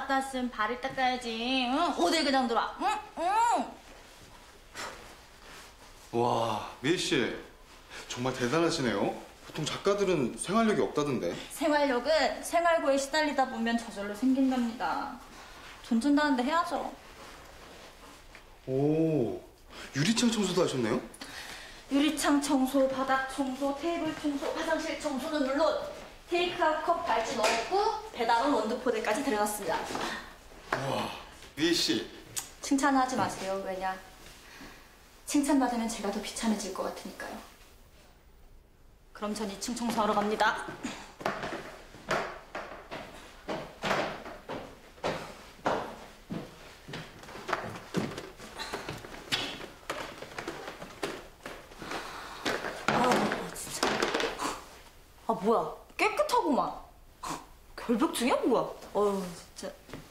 갔다 왔으면 발을 닦아야지. 응? 어딜 그냥 들어와. 응? 응. 와, 미애 씨 정말 대단하시네요. 보통 작가들은 생활력이 없다던데. 생활력은 생활고에 시달리다 보면 저절로 생긴답니다. 존재한다는데 해야죠. 오, 유리창 청소도 하셨네요? 유리창 청소, 바닥 청소, 테이블 청소, 화장실 청소는 물론 테이크아웃 컵 발찌 넣었고 배달온 원두포대까지 들어갔습니다. 와, 미애 씨. 칭찬하지 마세요. 왜냐? 칭찬받으면 제가 더 비참해질 것 같으니까요. 그럼 전 2층 청소하러 갑니다. 아, 진짜. 아, 뭐야. 깨끗하구만. 결벽증이야, 뭐야. 어휴, 진짜.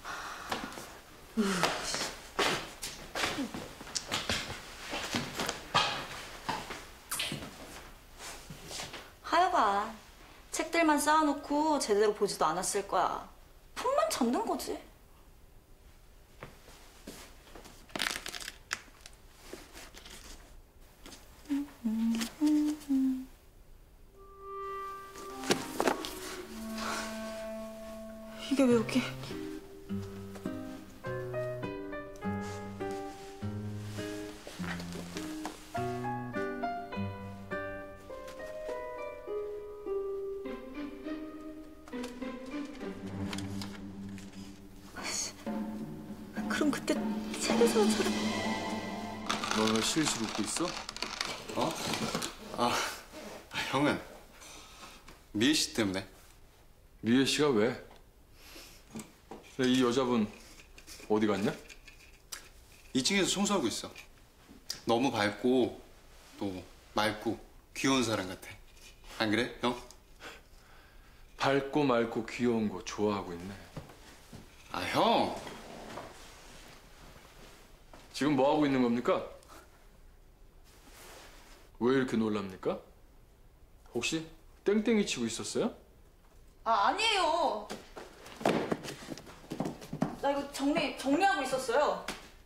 하여간 책들만 쌓아놓고 제대로 보지도 않았을 거야. 품만 잡는 거지. 이게 왜 여기? 그럼 그때 책에서처럼. 너 왜 실실 웃고 있어? 어? 형은 미애 씨 때문에. 미애 씨가 왜? 이 여자분 어디 갔냐? 2층에서 청소하고 있어. 너무 밝고 또 맑고 귀여운 사람 같아. 안 그래, 형? 밝고 맑고 귀여운 거 좋아하고 있네. 아, 형. 지금 뭐 하고 있는 겁니까? 왜 이렇게 놀랍니까? 혹시 땡땡이 치고 있었어요? 아, 아니에요. 나 이거 정리하고 있었어요.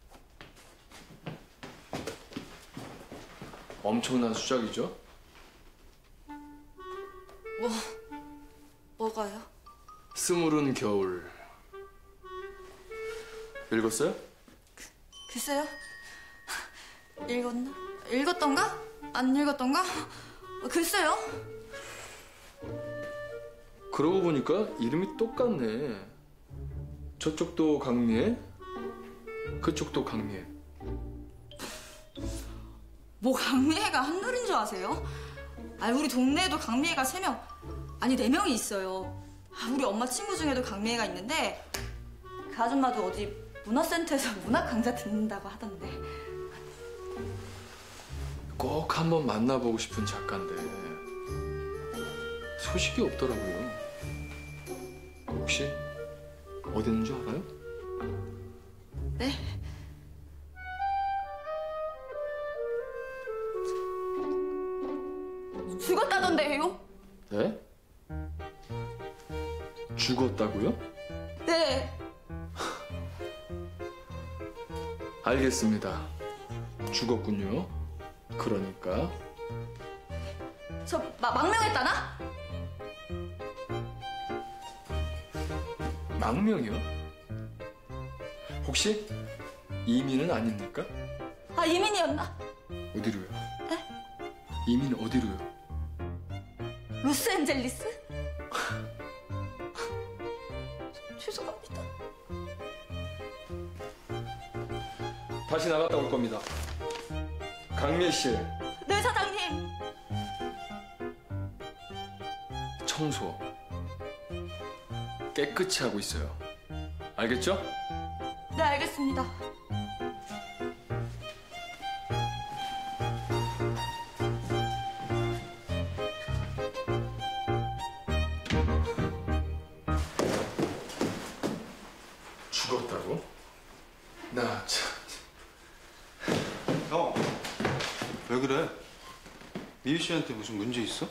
엄청난 수작이죠? 뭐가요? 스물은 겨울. 읽었어요? 글쎄요. 읽었나? 읽었던가? 안 읽었던가? 글쎄요. 그러고 보니까 이름이 똑같네. 저쪽도 강미애, 그쪽도 강미애. 뭐 강미애가 한둘인 줄 아세요? 아, 우리 동네에도 강미애가 3명, 아니 4명이 있어요. 아, 우리 엄마 친구 중에도 강미애가 있는데 그 아줌마도 어디 문화센터에서 문학 강좌 듣는다고 하던데. 꼭 한번 만나보고 싶은 작가인데 소식이 없더라고요. 혹시 어디 있는 줄 알아요? 네? 죽었다던데요? 네? 죽었다고요? 네. 알겠습니다. 죽었군요. 그러니까 저 망명했다나? 망명이요? 혹시 이민은 아닙니까? 아, 이민이었나? 어디로요? 에? 이민 어디로요? 로스앤젤리스? 죄송합니다. 다시 나갔다 올 겁니다. 강미애 씨, 네, 사장님. 청소 깨끗이 하고 있어요. 알겠죠? 네, 알겠습니다. 죽었다고? 나 참. 형, 왜 그래? 미애 씨한테 무슨 문제 있어?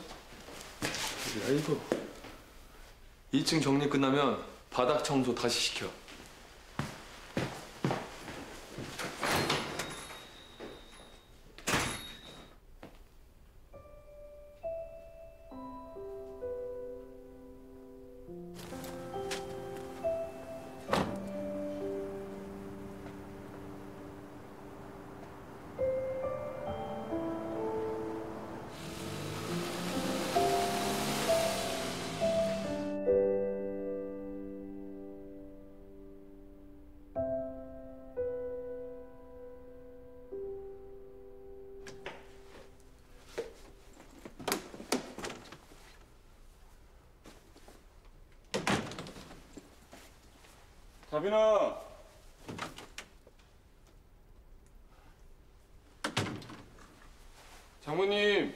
야, 이거 2층 정리 끝나면 바닥 청소 다시 시켜. 여빈아. 장모님.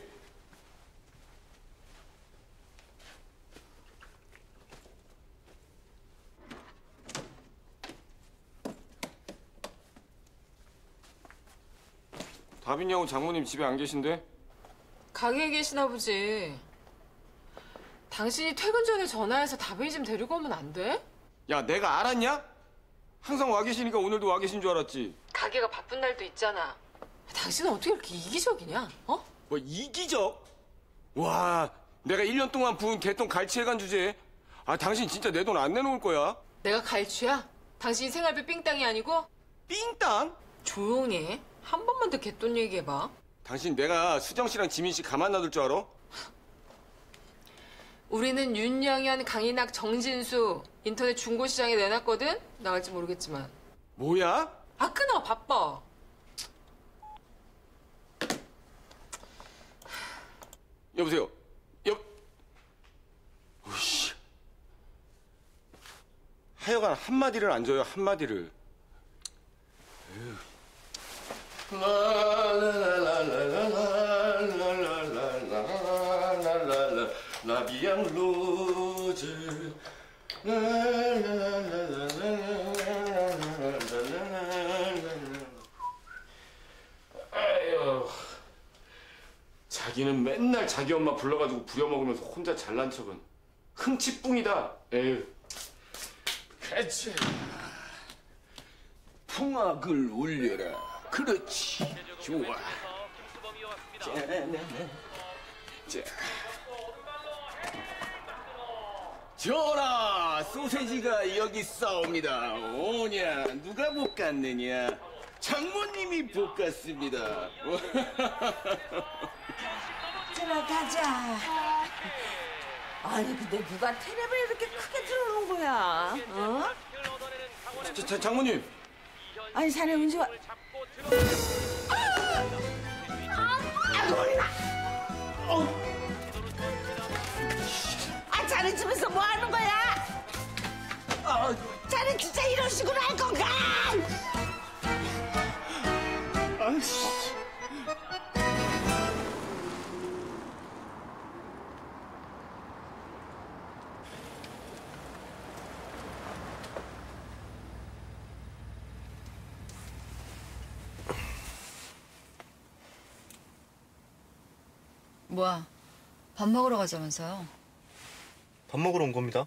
다빈이 형은 장모님 집에 안 계신데? 가게에 계시나 보지. 당신이 퇴근 전에 전화해서 다빈이 좀 데리고 오면 안 돼? 야, 내가 알았냐? 항상 와 계시니까 오늘도 와 계신 줄 알았지. 가게가 바쁜 날도 있잖아. 당신은 어떻게 이렇게 이기적이냐? 어? 뭐 이기적? 와, 내가 1년 동안 부은 개똥 갈치해간 주제에 당신 진짜 내 돈 안 내놓을 거야. 내가 갈취야? 당신이 생활비 삥땅이 아니고? 삥땅? 조용히 해. 한 번만 더 개돈 얘기해봐. 당신 내가 수정 씨랑 지민 씨 가만 놔둘 줄 알아? 우리는 윤영현, 강인학, 정진수 인터넷 중고시장에 내놨거든? 나갈지 모르겠지만. 뭐야? 끊어. 바빠. 여보세요? 오이씨. 하여간 한마디를 안 줘요, 한마디를. 라비앙 로즈. 아유, 자기는 맨날 자기 엄마 불러가지고 부려먹으면서 혼자 잘난 척은 흥치뿡이다. 에휴. 그렇지. 풍악을 울려라. 그렇지. 좋아. 자. 전하, 소세지가 여기 싸웁니다. 오냐, 누가 볶았느냐? 장모님이 볶았습니다. 들어가자. 아니 근데 누가 테레비를 이렇게 크게 틀어놓은 거야? 어? 장모님. 아니 자네 언제 와? 놀라. 자네 집에서 뭐 하는 거야? 자네 진짜 이런 식으로 할 건가? 뭐야, 밥 먹으러 가자면서요? 밥 먹으러 온 겁니다.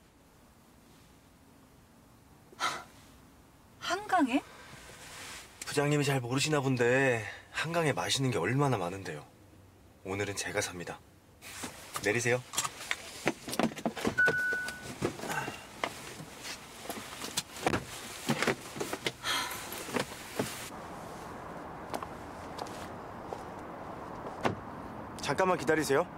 한강에? 부장님이 잘 모르시나 본데 한강에 맛있는 게 얼마나 많은데요. 오늘은 제가 삽니다. 내리세요. 잠깐만 기다리세요.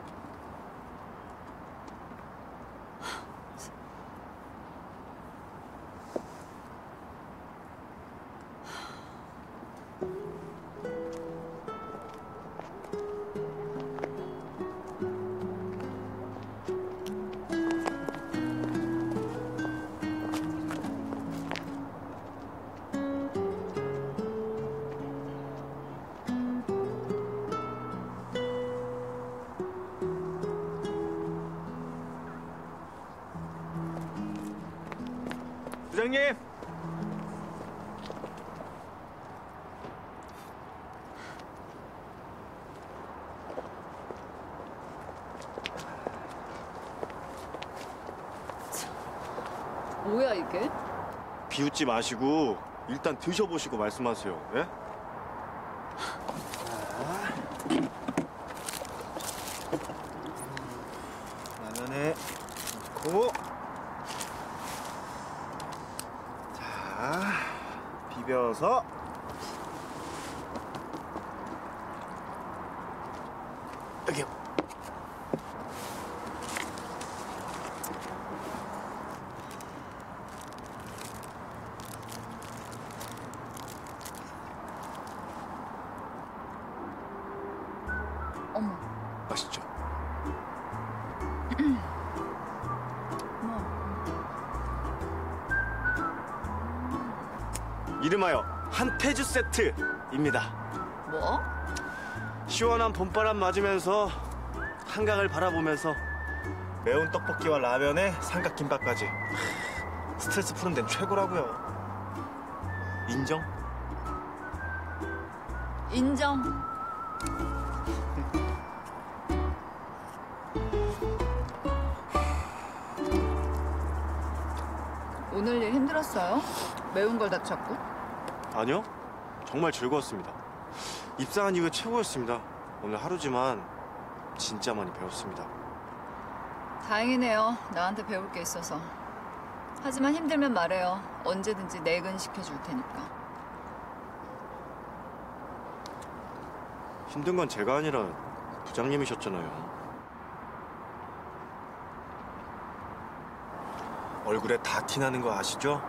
부장님! 뭐야 이게? 비웃지 마시고 일단 드셔보시고 말씀하세요. 예? 라면에 넣고 자 비벼서 여기 어머, 맛있죠? 어머. 이름하여 한태주 세트입니다. 뭐? 시원한 봄바람 맞으면서 한강을 바라보면서 매운 떡볶이와 라면에 삼각김밥까지 스트레스 푸는 데는 최고라고요. 인정? 인정. 오늘 일 힘들었어요? 매운 걸 다 찾고? 아니요. 정말 즐거웠습니다. 입사한 이후에 최고였습니다. 오늘 하루지만 진짜 많이 배웠습니다. 다행이네요. 나한테 배울 게 있어서. 하지만 힘들면 말해요. 언제든지 내근 시켜줄 테니까. 힘든 건 제가 아니라 부장님이셨잖아요. 얼굴에 다 티나는 거 아시죠?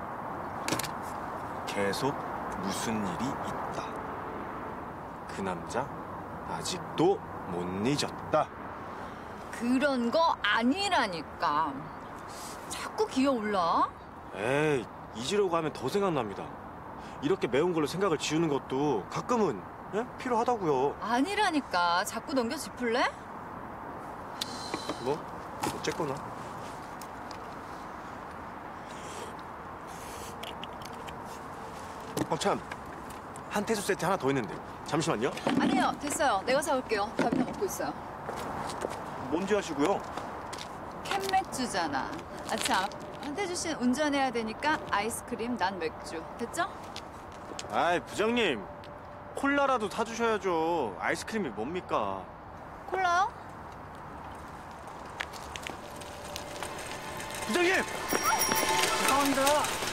계속 무슨 일이 있다. 그 남자 아직도 못 잊었다. 그런 거 아니라니까. 자꾸 기어올라? 에이, 잊으려고 하면 더 생각납니다. 이렇게 매운 걸로 생각을 지우는 것도 가끔은 필요하다고요. 아니라니까. 자꾸 넘겨 짚을래? 뭐? 어쨌거나. 참, 한태수 세트 하나 더 있는데. 잠시만요. 아니요. 됐어요. 내가 사올게요. 밥이 다 먹고 있어요. 뭔지 아시고요? 캔맥주잖아. 아, 참. 한태주 씨는 운전해야 되니까 아이스크림, 난 맥주. 됐죠? 아이, 부장님. 콜라라도 사주셔야죠. 아이스크림이 뭡니까? 콜라요? 부장님! 죄송합니다.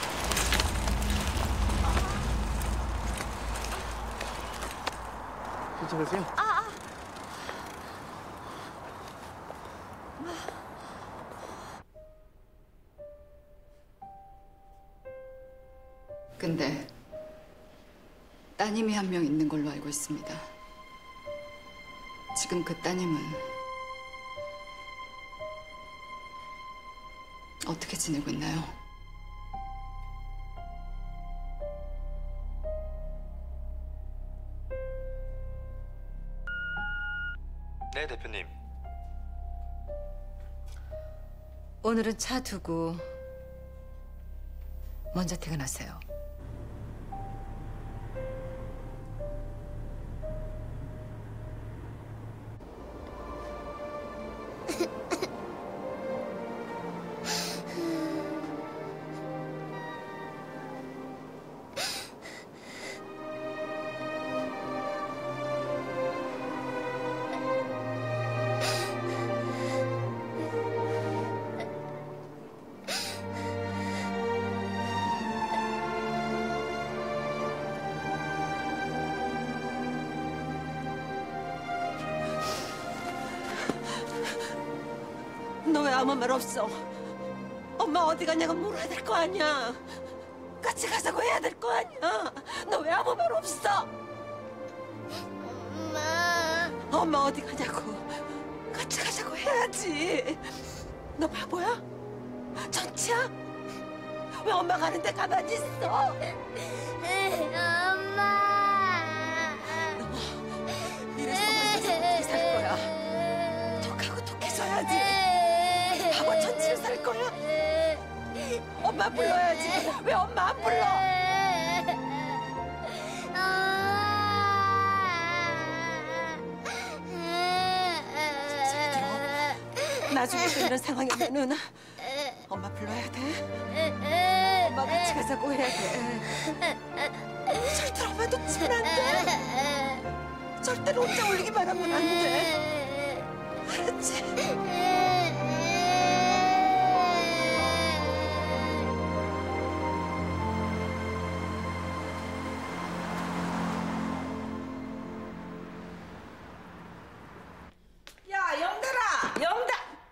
괜찮으세요? 근데 따님이 한 명 있는 걸로 알고 있습니다. 지금 그 따님은 어떻게 지내고 있나요? 네, 대표님. 오늘은 차 두고 먼저 퇴근하세요. 너 왜 아무 말 없어? 엄마 어디 가냐고 물어야 될 거 아니야. 같이 가자고 해야 될 거 아니야. 너 왜 아무 말 없어? 엄마 어디 가냐고. 같이 가자고 해야지. 너 바보야? 전치야? 왜 엄마 가는데 가만히 있어? 엄마. 이래서 엄마 어떻게 살 거야? 톡하고 톡해줘야지. 바보 천치를 살 거야? 엄마 불러야지. 왜 엄마 안 불러? 잘 들어. 나중에 또 이런 상황이면은 엄마 불러야 돼. 엄마 같이 가자고 해야 돼. 절대 엄마 놓치면 안 돼. 절대로 혼자 올리기만 하면 안 돼. 알았지? 야, 영달아! 영달!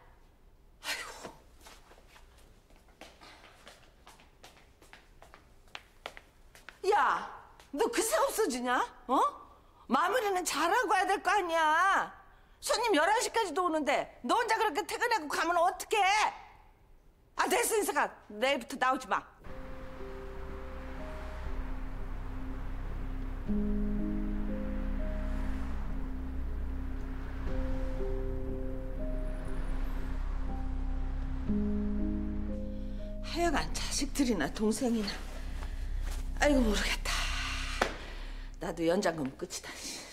아이고. 야, 너 그새 없어지냐? 어? 마무리는 잘하고 해야 될 거 아니야. 손님 11시까지도 오는데 너 혼자 그렇게 퇴근하고 가면 어떡해? 아, 됐어, 인사가. 내일부터 나오지 마. 하여간 자식들이나 동생이나 아이고 모르겠다. 나도 연장금 끝이다.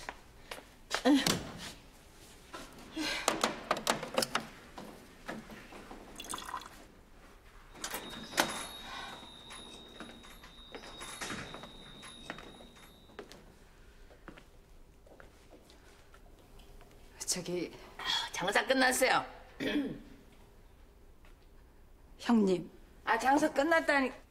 저기 장사 끝났어요. 형님. 장사 끝났다니.